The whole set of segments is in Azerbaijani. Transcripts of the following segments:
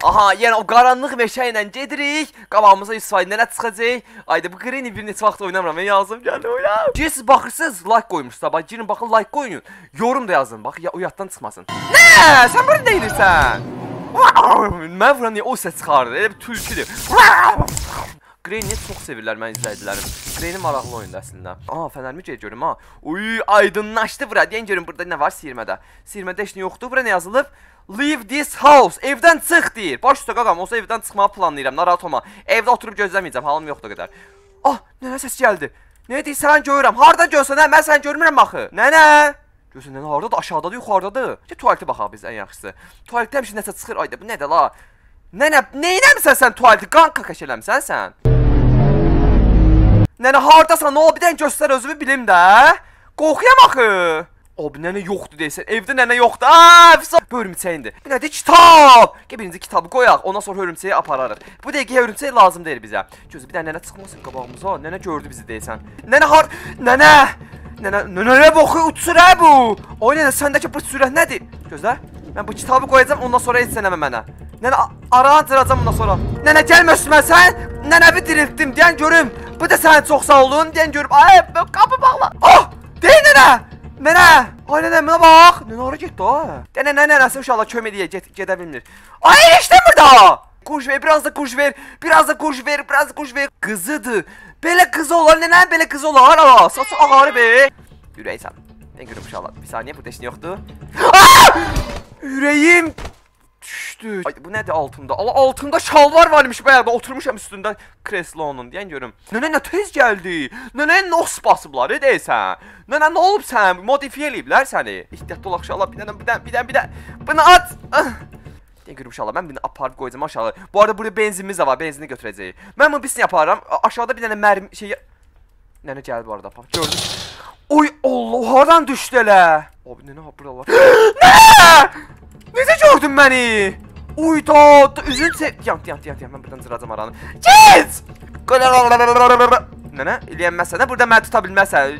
Aha, yəni o qaranlıq meşə ilə gedirik. Qabağımıza İsfaildən nə çıxacaq? Ayda bu Granny bir neçə vaxt oynamıram. Mən yazım gəldi oynam. Siz baxırsınız, like qoymuşsunuz. Bax, girin baxın, like qoyun. Yorum da yazın. Bax, ya o yaddan çıxmasın. Nə? Sən burada nə edirsən? Mən vuran niyə o səs çıxardı? Elə bir tülküdür. Granny çox sevirlər mən izləyicilərim. Granny maraqlı oyundur əslində. Aa, fənərimi görürüm ha. Uy, aydınlaşdı bura. Deyən görün burada nə var siyirmədə. Siyirmədə heç nə yoxdur. Bura nə yazılıb? Leave this house. Evdən çıx deyir. Baş üstə qaqam, olsa evdən çıxmağı planlayıram. Narahat olma. Evdə oturub gözləməyəcəm. Halım yoxdur qədər. Ah, nənə səs gəldi. Nə deyirsən görürəm. Hardan görsən hə? Mən səni görmürəm axı. Nənə. Görsən nənə hardadır? Aşağıdadır, yuxarıdadır. Tualetə baxaq biz ən yaxşısı. Tualetdə həmişə nəsə çıxır. Ayda bu nədir la? Nənə, neynəmsən sən tualeti? Qan kakaş eləmsən sən? Nənə hardasan? Nə o bir dən göstər özümü bilim də. Qorxuyam axı. Abi nənə yoxdur deyirsən. Evdə nənə yoxdur. Aaa, bu hörümçəyindir. Bu nədir? Kitab. Gəl birinci kitabı qoyaq. Ondan sonra hörümçəyi apararıq. Bu dəqiqə hörümçək lazım deyil bizə. Gözü bir dənə nənə çıxmasın qabağımıza. Nənə gördü bizi deyirsən. Nənə har... Nənə! Nənə baxı uçur hə bu. Oy nənə, səndəki bu sürət nədir? Gözlə. Mən bu kitabı qoyacam, ondan sonra heç sənəmə mənə. Nənə aran cıracam ondan sonra. Nənə gəlmə üstümə sən. Nənəvi diriltdim deyən görüm. Bu da sənin çox sağ olun deyən görüm. Ay, qapı bağla. Oh! Deyil nənə! Nənə! Ay nənə, mənə bax! Nənə ora getdi ha? Nənəsi inşallah kömək deyə gedə bilmir. Ay, eniştəm burada! Kuş ver, biraz da kuş ver, biraz da kuş ver, biraz da kuş ver. Qızıdır. Belə qızı olar, nənə belə qızı olar. Aa, saçı ağarı be. Ürəysən. Mən görüm inşallah. Bir saniyə, burada heç nə yoxdur. Aa! Ürəyim düşdü. Ay, bu nədir altında? Allah, altında şalvar varmış bayaqda. Oturmuşam üstündə kreslonun deyən görüm. Nənə nə tez gəldi? Nənə nos basıblar deyəsən. Nənə nə olub sən? Modifiyə eləyiblər səni. İhtiyatlı olaq inşallah. Bir dənə. Bunu at. Deyən görüm inşallah. Mən bunu aparıb qoyacam aşağı. Bu arada burada benzinimiz də var. Benzini götürəcəyik. Mən bunu birisini yaparam. Aşağıda bir dənə mərmi şey... Nənə gəldi bu arada. Gördün. Oy Allah, hardan düşdü elə? Abi nənə buralar. Nənə! Necə gördün məni? Uyda, üzün yan, mən buradan cıracam aranı. Gez! Nənə, eləyənməsən də burada məni tuta bilməsən.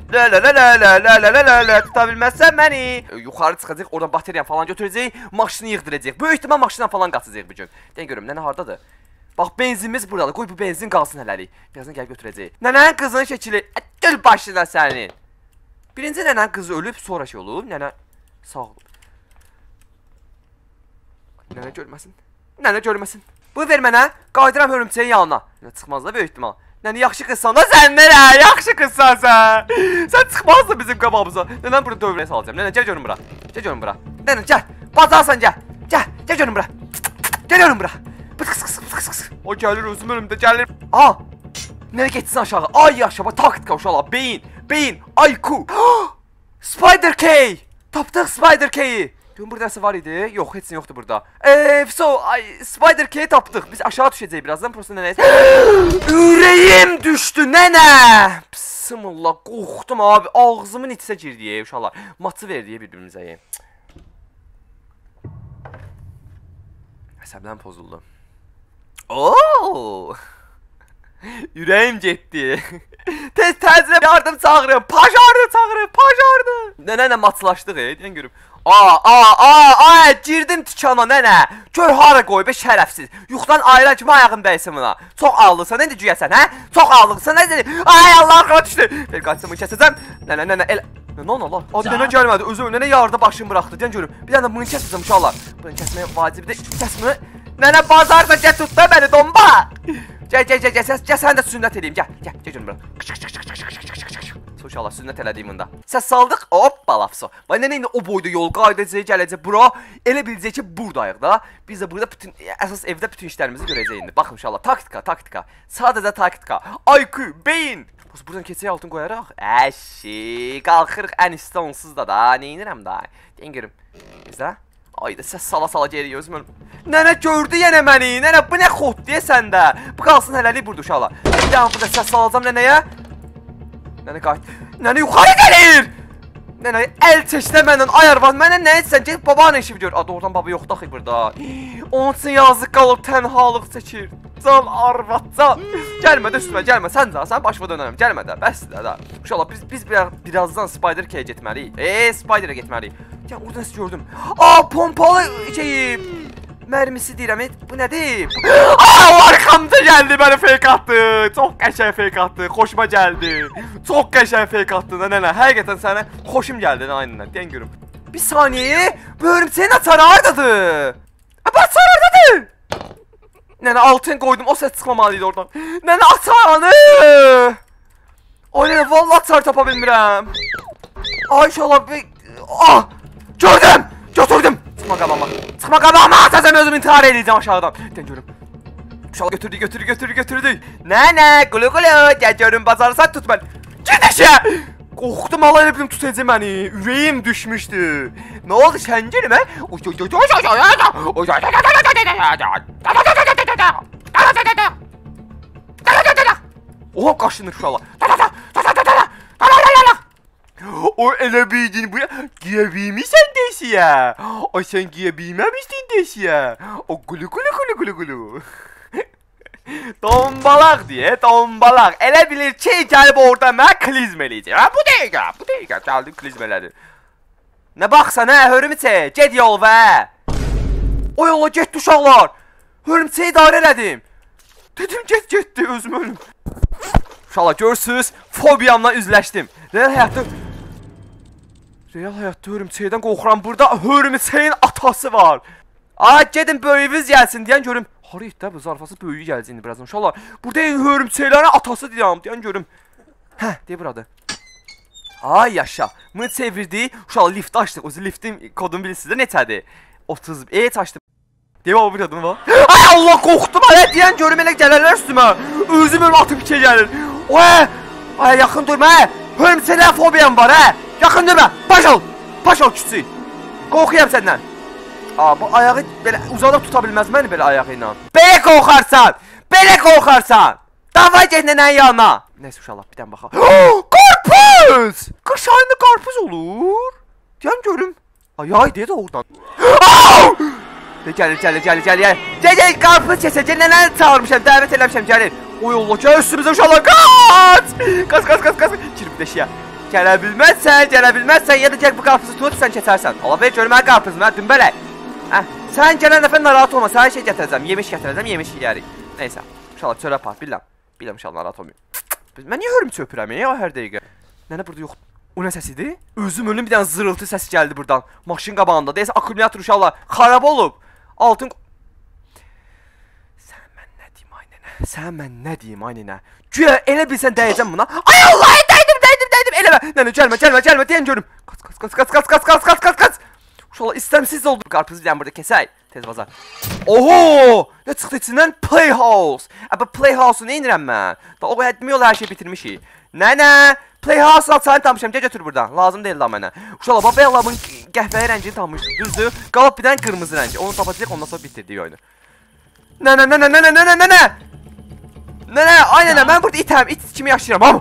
Tuta bilməsən məni. Yuxarı çıxacaq, oradan bateriyan falan götürəcək, maşını yığdıracaq. Böyük ihtimal maşından falan qaçacaq bu gün. Deyən görüm, nənə hardadır? Bax, benzinimiz buradadır, qoy bu benzin qalsın hələlik. Birazdan gəl götürəcək. Nənənin qızının şəkili, gül başına sənin. Birinci nənənin qızı ölüb, sonra şey olub, nənə sağ olub. Nənə görməsin. Nənə görməsin. Bu ver mənə. Qaydıram hörümçəyin yanına. Nənə çıxmaz da böyük ihtimal. Nənə yaxşı qızsan da sən nənə. Yaxşı qızsan sən. Sən çıxmazdın bizim qabağımıza. Nənə burada dövrəyə salacağım. Nənə gəl görün bura. Gəl görün bura. Nənə gəl. Bazarsan gəl. Gəl görün bura. Gəl görün bura. Bıx. O gəlir özüm önümdə gəlir. Aa. Nənə getsin aşağı. Ay aşağı. Taktika uşaqlar. Beyin. IQ. Spider K. Tapdıq Spider K'yi. Görün burada nəsə var idi. Yox, heç nə yoxdur burada. Spider K'yi tapdıq. Biz aşağı düşəcəyik birazdan. Prosta nənə. Ürəyim düşdü nənə. Bismillah, qorxdum abi. Ağzımın içsə girdi uşaqlar. Matı verdi bir-birimizə. Əsəblərim pozuldu. Ooo. Ürəyim getdi. Tez-tezlə yardım çağırın. Pajardı. Nənə matlaşdıq deyən görüm. Girdim tükana nənə. Gör hara qoy be şərəfsiz. Yuxudan ayıran kimi ayağın dəysin buna. Çox ağlıqsan, necə güyəsən, hə? Çox ağlıqsan, necə? Ay Allah, qara düşdü. Ver qaçsın, bunu kəsəcəm. Nənə, elə... Nə olar? Nənə gəlmədi, özü nənə yarıda başını buraxdı. Deyən görüm, bir dənə bunu kəsəcəm uşaqlar. Bunu kəsməyə vacibdir. Kəs bunu. Nənə bazarda gəl tut da məni, domba. Gəl, sən də sünnət edeyim, gəl görüm bura. İnşallah sünnət elədiyim bunda. Səs saldıq, hoppa lafso. Və nənə indi o boyda yol qaydacaq, gələcək bura. Elə biləcək ki, buradayıq da. Biz də burada əsas evdə bütün işlərimizi görəcək indi. Baxın inşallah, taktika. Sadəcə taktika. IQ, beyin. Buradan keçək altın qoyaraq. Əşi, qalxırıq ən üstə onsuz da da. Neyinirəm da? Deyin görüm. Bizdə. Ayda səs sala geriyə özüm ölüm. Nənə gördü yenə məni. Nənə bu nə xod deyə səndə. Bu qalsın hələlik burada uşaqlar. Bir daha burada səs salacam nənəyə. Nənə qayıt. Nənə yuxarı gəlir. Nənə əl çəkdə məndən ayarvan. Mənə nə etsən? Gedib babanın işi biliyor. Doğrudan baba yoxdur axı burada. Onun üçün yazıq qalıb tənhalıq çəkir. Can arvad can. Gəlmə də üstümə gəlmə. Sən başıma dönərəm. Gəlmə də. Bəsdir də. İnşallah biz birazdan Spider K-yə getməliyik. Spider-ə getməliyik. Gəl orada nəsə gördüm. Pompalı şeyi. Mərmisi deyirəm, bu nədir? Aa, arkamda gəldi, mənə fake atdı. Çox qəşəng fake atdı, xoşuma gəldi. Çox qəşəng fake atdı, nənə. Həqiqətən sənə xoşum gəldi, aynen. Deyən görüm. Bir saniye, bu örümçəyin açarı hardadır? Bu açar hardadır? Nənə, altın qoydum, o səs çıxmamalıydı oradan. Nənə, açarını! Ay, nənə, vallahi açar tapa bilmirəm. Ay, inşallah, ah! Gördüm! Götürdüm! Çıxma qabağıma! Çıxma qabağıma! Atacam, özüm intihar edəcəm aşağıdan. Dən görüm. İnşallah götürdük. Nənə, qulu, gəl görüm, bacarırsan tut mən. Gidiş ya! Qorxdum, Allah elə bilim tutacaq məni. Ürəyim düşmüşdü. Nə oldu sən görüm, hə? Oha, qaşınır uşaqlar. O elə bildin bu ya. Giyə bilmirsən deşiyə. Ay, sən giyə bilməmişdin deşiyə. O qulu. Tombalaq deyə, tombalaq. Elə bilir ki, gəlib orada mən klizm eləyəcək. Ha, bu dəqiqə, gəldim klizm elədim. Nə baxsan, hə, hörümçə, get yol və. Oy Allah, getdi uşaqlar. Hörümçə idarə elədim. Dedim, getdi, özüm ölüm. Uşaqlar, görürsünüz, fobiyamla üzləşdim. Real həyatda hörümçəkdən qorxuram. Burada hörümçəyin atası var. Ay, gedin böyüyünüz gəlsin deyən görüm. Harı itdə bu zarfası böyüyü gəlsin birazdan. Uşaqlar, burada hörümçəklərin atası deyən görüm. Hə, deyə burada. Ay yaşa. Mı çevirdi. Uşaqlar, lift açdıq. Özü liftin kodunu bilirsiniz də neçədir? 30. Açdım. Deyəm o bir adım var. Ay Allah, qorxdum. Ay, deyən görüm elə gələrlər üstümə. Özüm ölüm atıb içə gəlir. Ay, yaxın durma. Hörümçəklər fobiyam var, hə. Yaxın durma. Baş ol küçük. Qorxuyam səndən. Bu ayağı belə uzadıb tuta bilməz məni belə ayağı ilə. Belə qorxarsan. Davay get nənənin yanına. Neyse uşaqlar, bir dən baxaq. Qarpız! Qış ayında qarpız olur. Deyən görüm. Ay, deyə də oradan. Gəlir. Gəl, qarpız kəsəcək. Nənəni çağırmışam, dəvət eləmişəm, gəlir. Oy Allah, gəl üstümüzə uşaqlar. Qaç. Kirib deşiyə. Gələ bilməzsən, ya da gəl bu qarpızı tut, sən keçərsən. Allah ver, görüm mən qarpızım, hə, dümbələk. Sən gələn dəfə narahat olma, sənə şey gətirəcəm, yemiş yeyərik. Neysə, uşaqlar, çölə apar, biləm uşaqlar, narahat olmayım. Mən niyə hörümçə öpürəm ya, hər dəqiqə? Nənə burada yox. O nə səsidir? Özüm ölüm, bir dənə zırıltı səsi gəldi buradan. Maşın qabağında, deyəsə akkumulyator uşaqlar, xarab olub. Altın... Sən mən nə deyim, ay nənə? Güya, elə bilsən dəyəcəm buna. Ay Allah, dəydim, eləmə. Nənə, gəlmə, deyən görüm. Qaç. Uşaqlar, istəmsiz oldu. Qarpızı bir dənə burada kəsək. Tez bazar. Oho! Nə çıxdı içindən? Playhouse. Bu Playhouse-u nə inirəm mən? Da o hədmi yol hər şey bitirmişik. Nənə! Playhouse-u səni tanımışam. Gəl götür buradan. Lazım deyil la mənə. Uşaqlar, babayallamın qəhvəyi rəngini tanımışdım. Düzdür? Qalıb bir dənə qırmızı rəngi. Onu tapacaq, ondan sonra bitirdik oyunu. Nənə, ay nənə, mən burada itəm. İt kimi yaşayıram.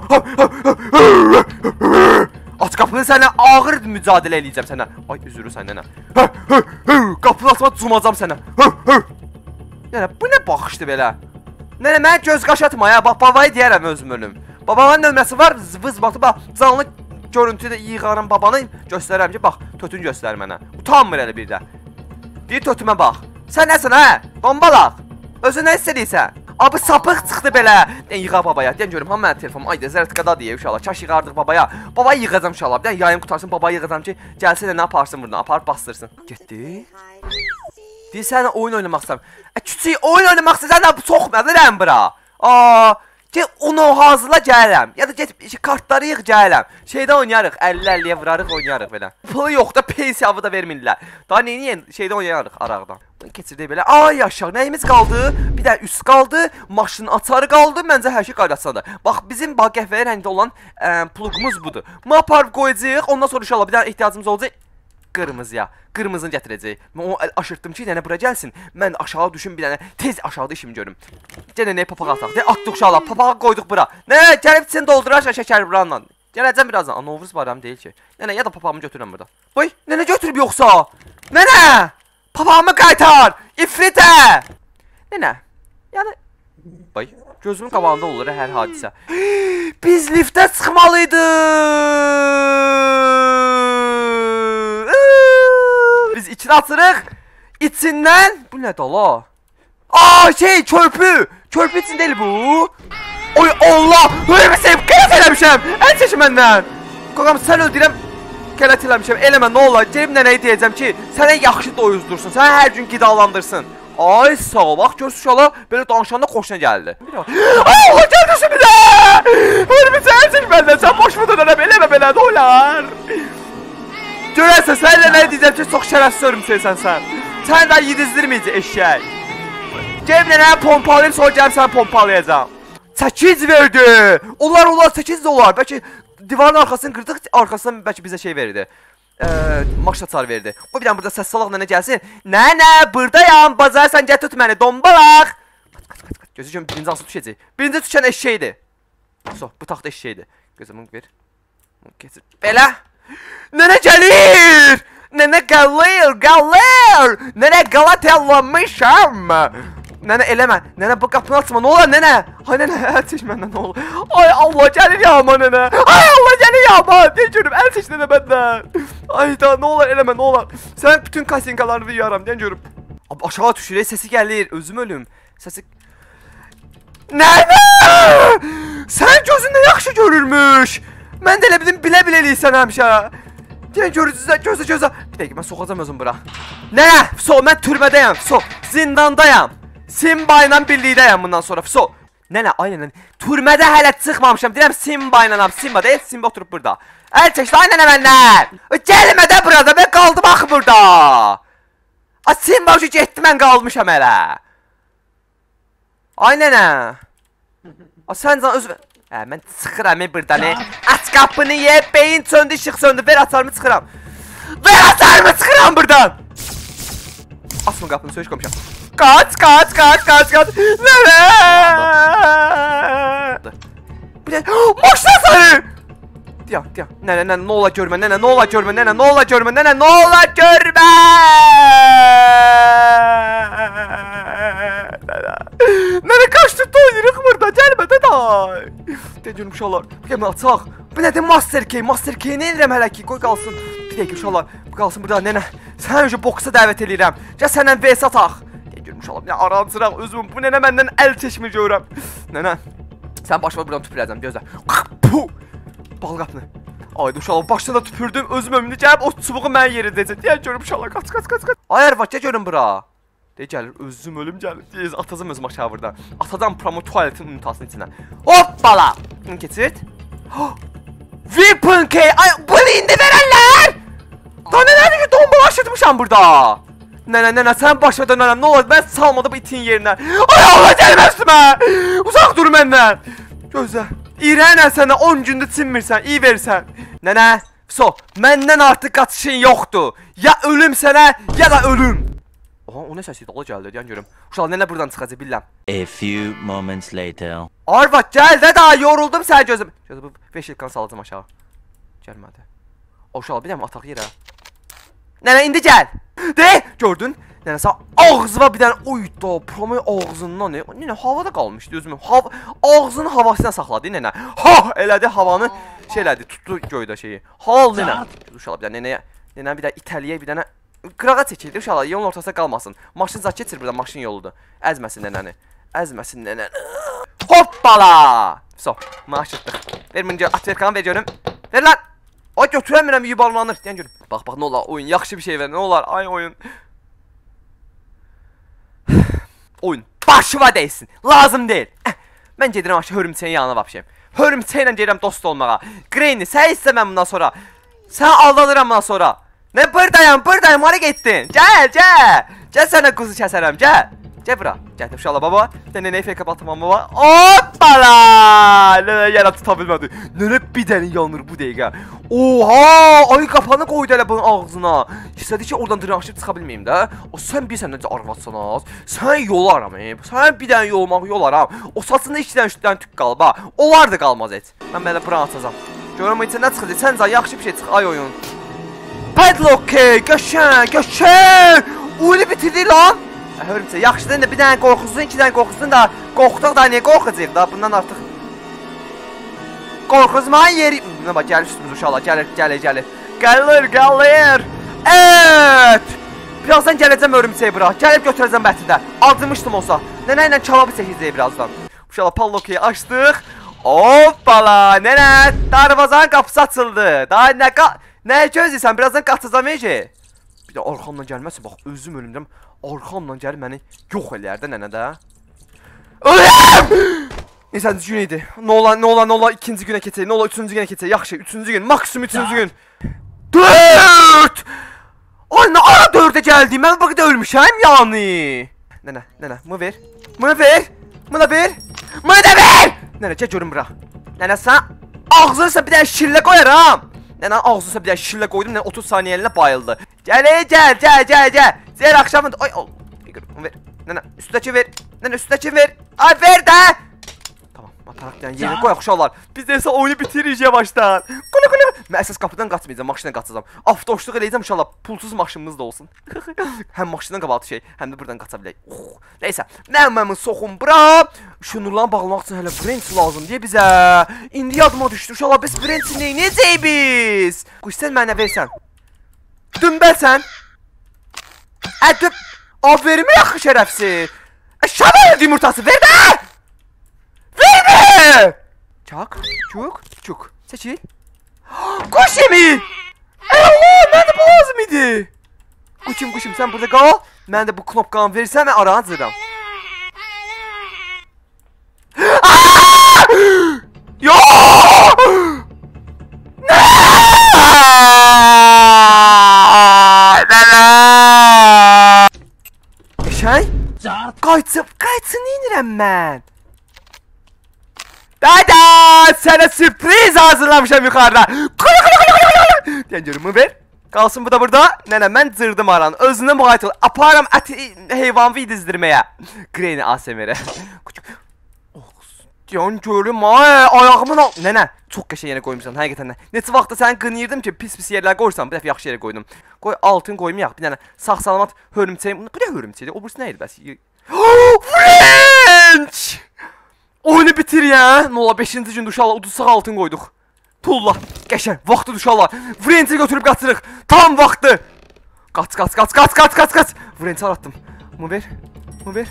Aç qapını, sənə ağır mücadilə eləyəcəm sənə. Ay, üzürü sən nənə. Qapını açma, cumacam sənə. Nənə, bu nə baxışdı belə? Nənə, mən göz qaş atma ya. Bax, babayı deyərəm özüm ölüm. Babanın nömrəsi var, vız batı, bax, canlı görüntüdə yığarım babanı, göstərərəm ki, bax, tötün göstər mənə. Utanmır elə bir də. Deyir, tötümə bax. Sən nəsən, hə? Bombalaq. Özü nə istədirsən? Abi, sapıq çıxdı belə. Dən yığa babaya. Dən görüm, hamı mənim telefonum. Ayda, zərətqada deyə uşaqlar. Kaş yığardıq babaya. Babayı yığacam uşaqlar. Dən yayım qutarsın, babayı yığacam ki, gəlsin də nə aparsın buradan. Aparıb bastırsın. Getdi. Deyir, sənə oyun oynamaq istəyəm. Küçük, oyun oynamaq istəyəm, sənə soxmadırəm bura. Get, onu hazırla gələm. Ya da get, kartları yığ gələm. Şeydə oynayarıq, 50-50-yə vurarıq, oynayarıq belə. Pılı yox da, pensiyavı da vermirlər. Daha neyini, şeydə oynayarıq araqdan. Keçirdik belə. Ay yaşaq, nəyimiz qaldı? Bir də üst qaldı, maşının açarı qaldı. Məncə hər şey qaydasındadır. Bax, bizim qəhvəyi rəngdə olan plugumuz budur. Bunu aparıb qoyacaq, ondan sonra inşallah bir dənə ehtiyacımız olacaq. Qırmızıya. Qırmızını gətirəcək. Mən onu aşırtdım ki, nənə bura gəlsin. Mən aşağı düşüm bir dənə. Tez aşağıda işimi görüm. Gənə nəyə papağı ataq. Atdıq uşaqlar. Papağı qoyduq bura. Nənə, gəlib içini doldurarsan şəkər buranla. Gələcəm birazdan. Novruz bayramı deyil ki. Nənə, ya da papağımı götürürəm burada. Oy, nənə götürüb yoxsa? Nənə! Papağımı qaytar! İfritə! Nənə, yəni... Bay, gözümün qabağında olur hər hadisə. Biz liftə çıxmalıydıq! Biz içini atırıq. İçindən bu nədir la? Aa şey körpü. Körpü için değil bu. Oy Allah! Hörmüsəm, qələt eləmişəm. Əl çəkin məndən. Qoqam sən öldürəm. Qələt eləmişəm. Eləmə nə olar? Gəlib nənəyə deyəcəm ki, sənə yaxşı doyuzdursun. Səni hər gün qidalandırsın. Ay sağ ol. Bax gör uşaqlar belə danışanda xoşuna gəldi. Ay Allah gəldirsin bir də. Hörmüsəm, əl çək məndən. Sən boş mu dönərəm? Eləmə belə nə olar? Görərsən sənlə nə deyəcəm ki, çox şərəfsiz hörmüsəysən sən. Sən də yedizdirməyəcək eşşək. Gəlib nənəyə pompalayıb sonra gəlib səni pompalayacağım. 8 verdi. Onlar 8 də olar. Bəlkə divarın arxasını qırdıq, arxasından bəlkə bizə şey verdi. Maşla çar verdi. Qoy bir dənə burada səs salaq nənə gəlsin. Nənə, buradayam. Bazarsan gəl tut məni. Dombalaq. Gözü görüm birinci hansı düşəcək. Birinci düşən eşşəkdir. So, bu taxta eşşəkdir. Gözümü ver. Keçir. Belə. Nənə gəlir. Nənə gəlir. Nənə qalatellamışam. Nənə eləmə. Nənə bu qapını açma. Nə olar nənə? Ay nənə, əl çək məndən nə olur? Ay Allah gəlir yağma nənə. Ay Allah gəlir yağma. Deyə görüm əl çək nənə məndən. Ay da nə olar eləmə nə olar? Sən bütün kasinkalarını yiyarım deyə görüm. Aşağı düşürək səsi gəlir. Özüm ölüm. Səsi Nənə! Sən gözündə yaxşı görürmüş. Mən də elə bildim bilə-bilə eləyirsən həmişə. Deyən görürsünüzə, gözə. Bir dəqiqə, mən soxacam özüm bura. Nənə, mən türmədəyəm, zindandayam. Simba ilə birlikdəyəm bundan sonra, Nənə, ay nənə, türmədə hələ çıxmamışam. Deyirəm Simba ilə, Simba deyil, Simba oturub burada. Əl çəkdi, ay nənə məndən. Gəlmə də burada, mən qaldım axı burada. Simba ucu getdi, mən qalmışam hələ. Ay nənə. Sən can özü... Mən çıxıram buradan. Aç qapını ye, beyin söndü, işıq söndü. Ver atarımı çıxıram. Ver atarımı çıxıram buradan. Açma qapını, söyüş qoymuşam. Kaç. Nənə. Bir də... Maşla sarı. Deyəm. Nənə, nə ola görmə. Nənə, nə ola görmə. Nənə, kaç tutdu oynayırıq burada. Gəlmə də day. Deyəcəm uşaqlar. Gəlmə açaq. Bu nədir Master Key nə edirəm hələ ki? Qoy qalsın. Bir dəqiqə uşaqlar. Qalsın burada nənə. Sən önce boksa dəvət edirəm. Gəl səndən vs ataq. Deyəcəm uşaqlar. Nə arancıraq özüm. Bu nənə məndən əl çəkmir görürəm. Nənə. Sən başıma buradan tüpürəcəm. Gözlə. Bal qapını. Ayda uşaqlar başına da tüpürdüm. Özüm ömrünü gəlib o çubuğu mən yerindəcəm. Deyən görüm uşaqlar. Qaç. Ay Arvad gəl görün bura. Deyək gəlir, özüm ölüm gəlir. Deyək, atacam özüm aşağı buradan. Atacam promo tuvaletin unitasının içinə. Hoppala! Bunu keçirt. Weapon key! Ay, bunu indi verənlər! Da nənədir ki, dombala aşıtmışam burada. Nənə, sən başa dönərəm. Nə olur, mən salmadı bu itin yerinə. Ay Allah, gəlmə üstümə! Uzaq dur məndən. Gözlə. İrənə sənə 10 gündə çinmirsən, iyi verirsən. Nənə, məndən artıq qaçışın yoxdur. Ya ölüm sənə, ya da ölüm. Oha, o nə səsiydi? Ola gəldi, deyən görüm. Uşaq, nənə buradan çıxacaq, biləm. A few moments later. Arvad, gəl də daha yoruldum sən gözüm. Gözlə, bu 5 ilkan salacam aşağı. Gəlmədi. Uşaq, biləm, ataq yerə. Nənə, indi gəl. De, gördün? Nənə, sən ağzıma bir dənə uydu. Promoy ağzından ne? Nənə, havada qalmışdı özümün. Ağzının havasına saxladı, nənə. Elədi havanı, elədi, tutdu göydə şeyi. Hal, nənə. Uşaq, bir dənə, nənə, bir dənə itəliyək, bir dənə. Qırağa çəkildi uşaqlar, yolun ortasında qalmasın. Maşın zat keçir burada, maşın yoludur. Əzməsin nənəni. Hoppala! Maşıtdıq. Ver bunu, atverkanı ver görüm. Ver lan! Ay, götürəmirəm, yubarlanır. Deyən görüm. Bax, nə olar, oyun, yaxşı bir şey ver, nə olar, ay oyun. Oyun, başıma deyilsin, lazım deyil. Mən gedirəm aşağı hörümçəyin yanına vapşayım. Hörümçəylə gedirəm dost olmağa. Greyni, sən istəməm bundan sonra. Sən aldanıram bundan sonra. Ne buradayım, hara getdin? Gəl sənə quzu kəsərəm, gəl bura. Gəl uşaqlar baba, nənə nəyə fake atmam baba. Hoppala! Nənə yerə tuta bilmədi. Nənə bir dənə yanır bu dəqiqə. Oha! Ay qapanı qoydu elə bunun ağzına. İstədi ki, oradan dırnaşıb çıxa bilməyim də. O sən bir səndən arvatsan az. Sən yolarım, sən bir dənə yolaram. O saçında 2 dənə 3 dənə tük qalıb ha. Onlar da qalmaz heç. Mən belə buranı açacam. Görəm içində çıxacaq. Sən can yaxşı bir şey çıx, ay oyun. Padlock, qəşəng! Oyunu bitirdi lan! Hörümçə, yaxşıdır da bir dənə qorxusun, 2 dənə qorxusun da qorxduq da niyə qorxacaq da bundan artıq qorxuzmanın yeri... Buna bax, gəlir üstümüz uşaqlar, gəlir. Gəlir! Evet! Birazdan gələcəm örümçəyi bura. Gəlib götürəcəm bətidə. Acımışdım olsa. Nənə ilə çalabı çəkəcək birazdan. Uşaqlar pallokeyi açdıq. Hoppala. Nənə darvazanın qapısı açıldı. Daha nə gözləyirsən? Birazdan qaçacam ece. Bir də arxamdan gəlməsin. Bax özüm ölümdəm. Arxamdan gəlib məni yox eləyər də nənə də. Ölüm! Neyse gün idi. Ne ola ikinci güne keçək. Ne ola üçüncü güne keçək. Yaxşı, üçüncü gün. Maksimum üçüncü gün. 4! Ay ne ara 4'e geldim. Ben bakıda ölmüşəm yani. Nene, bunu ver. Bunu ver. Bunu ver. Bunu da ver. Nene, gəl görüm bura. Nene, sen ağzınsa bir dənə şillə qoyaram. Nene, ağzınsa bir dənə şillə qoydum. Nene, 30 saniyəlinə bayıldı. Gəl. Zeyr akşamın. Ay, bunu ver. Nene, üstündəki ver. Nene, üstündəki ver. Ay, ver də. Taraktan yeri qoyaq uşaqlar. Biz də isə oyunu bitiririk yavaşdan. Qulu. Mən əsas qapıdan qaçmayacağam, maşına qaçacağam. Avtoşluq eləyəcəm uşaqlar. Pulsuz maşınımız da olsun. Həm maşından qabaqdı şey, həm də buradan qaça bilək. Neysə, mənim soxum bura. Şunurlarla bağlamaq üçün hələ branch lazım deyə bizə. İndi yadıma düşdü uşaqlar, biz branch neynəyəcəyik biz? Quş sən mənə versən. Dümbəlsən. Ədib. Aferin yaxşı şərəfsiz. Şəbət yumurtası ver də. Verme! Çak, çuk. Seçil. Kuş yemi! Allah, mən də bu lazım idi. Kuşum, sen burada qal. Mən də bu knopkanı verirsən, mən aranı hazırlam. Yo! Şey? Qayçın inirəm mən. Dada! Sənə sürpriz hazırlamışam yuxarıda. Deyən görümü ver. Qalsın bu da burada. Nənə, mən cırdım aranı. Özünə müğayət ol. Aparam heyvanı idizdirməyə. Greyni ASMR-ə. Deyən görüm, ayağımın al. Nənə, çox qəşə yerə qoymuşsan, həqiqətən də. Neçə vaxtda səni qınıyırdım ki, pis yerlər qoyursan. Bir dəfə yaxşı yerə qoydum. Qoy altın qoymayaq. Bir dənə sağ-salamat hörümçəyim. Bu nə hörümçəydir? O burası nə idi bəs? French! Oyunu bitir ya. Nola 5-ci gündə uşaqlar udursaq altın qoyduq. Pulla. Qəşən. Vaxtı uşaqlar. French'i götürüb qaçırıq. Tam vaxtı. Qaç. French'i aratdım. Bunu ver. Ver!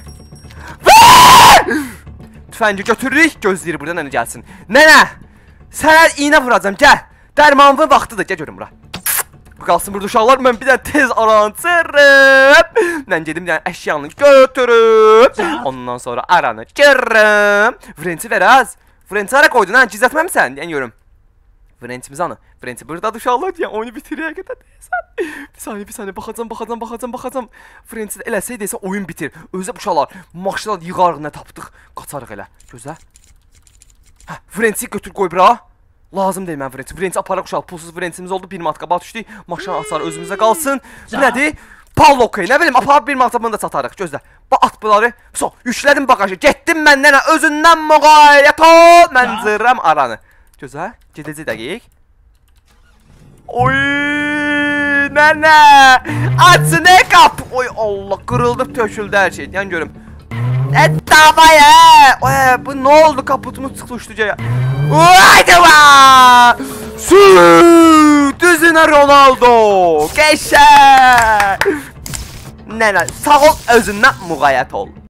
Tüfəngi götürürük. Gözləyir burada nənə gəlsin. Nənə! Sənə iğnə vuracam. Gəl. Dərmanın vaxtıdır. Gəl görüm bura. Qalsın burada uşaqlar. Mən bir dənə tez aranı çırıb. Mən gedim bir dənə əşyanı götürüb. Ondan sonra aranı çırıb. French'i ver az. French'i hara qoydun ha? Gizlətməmisən? Deyən görüm. French'imiz anı. French'i burada uşaqlar deyən oyunu bitirir həqiqətən deyəsən. Bir saniye baxacam. French'i eləsək desə oyun bitir. Özə uşaqlar maşına yığarıq nə tapdıq. Qaçarıq elə. Gözlə. French'i götür qoy bura. Lazım deyil mən French'i. French'i aparaq uşaq. Pulsuz French'imiz oldu. Bir matkaba düşdük. Maşına açar özümüzə qalsın. Bu nədir? Pallokey. Nə bilim aparıb bir matkabını da satarıq. Gözlə. At bunları. Yüklədim bagajı. Getdim məndən özündən müğayət ol. Mən zırram aranı. Gözlə. Gedəcək dəqiq. Oy! Nənə! Açı nə qap? Oy Allah, qırıldı, töküldü hər şey. Yəni görüm. Davaya! Oy, bu nə oldu? Kaputumuz çıxdı uçduca. Haydi va! Su! Düzünə Ronaldo! Qəşəng! Nənə, sağ ol, özündən müğayət ol.